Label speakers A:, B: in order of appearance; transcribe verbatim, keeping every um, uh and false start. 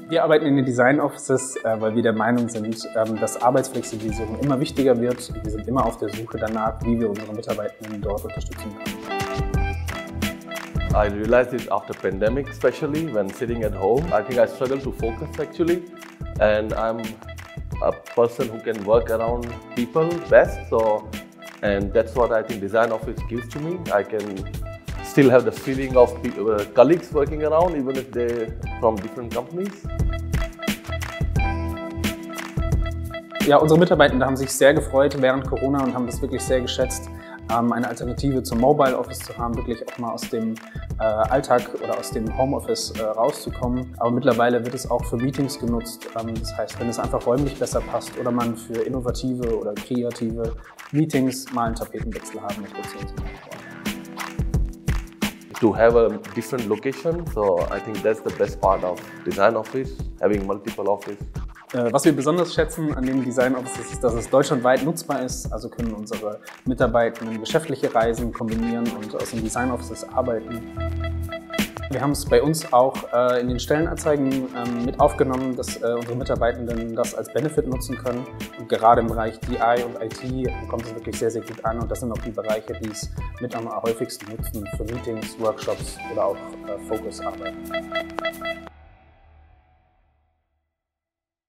A: Wir arbeiten in den Design Offices, äh, weil wir der Meinung sind, ähm, dass Arbeitsflexibilisierung immer wichtiger wird. Wir sind immer auf der Suche danach, wie wir unsere Mitarbeitenden dort unterstützen können.
B: I realized it after pandemic, especially when sitting at home. I think I struggle to focus actually, and I'm a person who can work around people best. So, and that's what I think design office gives to me. I can still have the feeling of uh, colleagues working around, even if they're from different companies.
A: Ja, unsere Mitarbeitenden haben sich sehr gefreut während Corona und haben das wirklich sehr geschätzt, eine Alternative zum Mobile Office zu haben, wirklich auch mal aus dem äh, Alltag oder aus dem Homeoffice äh, rauszukommen. Aber mittlerweile wird es auch für Meetings genutzt. Ähm, das heißt, wenn es einfach räumlich besser passt oder man für innovative oder kreative Meetings mal einen Tapetenwechsel haben möchte zu unserem Ort.
B: To have a different location, so I think that's the best part of design office, having multiple office.
A: Was wir besonders schätzen an den Design Offices ist, dass es deutschlandweit nutzbar ist. Also können unsere Mitarbeitenden geschäftliche Reisen kombinieren und aus den Design Offices arbeiten. Wir haben es bei uns auch äh, in den Stellenanzeigen ähm, mit aufgenommen, dass äh, unsere Mitarbeitenden das als Benefit nutzen können. Und gerade im Bereich D I und I T kommt es wirklich sehr, sehr gut an. Und das sind auch die Bereiche, die es mit am häufigsten nutzen für Meetings, Workshops oder auch äh, Focus-Arbeit.